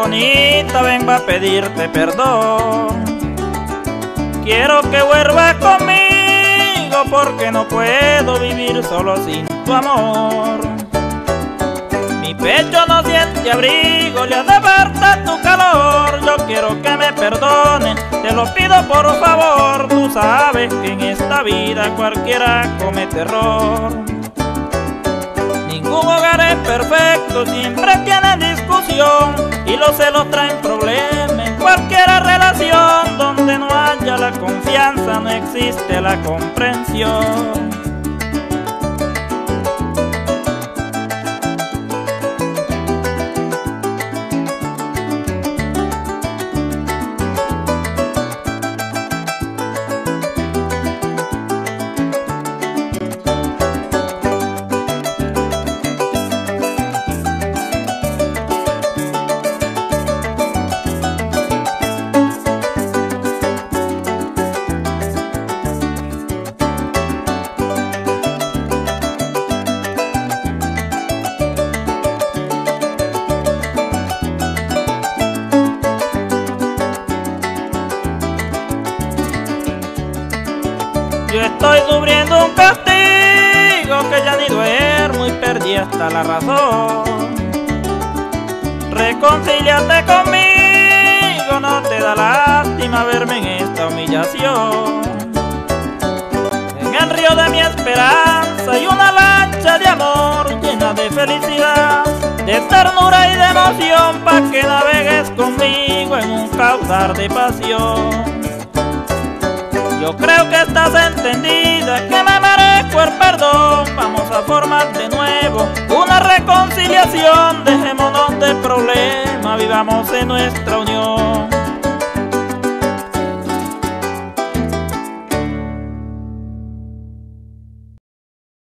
bonita, vengo a pedirte perdón. Quiero que vuelvas conmigo porque no puedo vivir solo sin tu amor. Mi pecho no siente abrigo, le hace falta tu calor. Yo quiero que me perdones, te lo pido por favor. Tú sabes que en esta vida cualquiera comete error. Ningún hogar es perfecto, siempre tienen discusión y los celos traen problemas. En cualquier relación donde no haya la confianza no existe la comprensión. Yo estoy sufriendo un castigo que ya ni duermo y perdí hasta la razón. Reconcíliate conmigo, no te da lástima verme en esta humillación. En el río de mi esperanza hay una lancha de amor llena de felicidad, de ternura y de emoción, pa' que navegues conmigo en un caudal de pasión. Yo creo que estás entendida, que me merezco el perdón. Vamos a formar de nuevo una reconciliación. Dejémonos de problemas, vivamos en nuestra unión.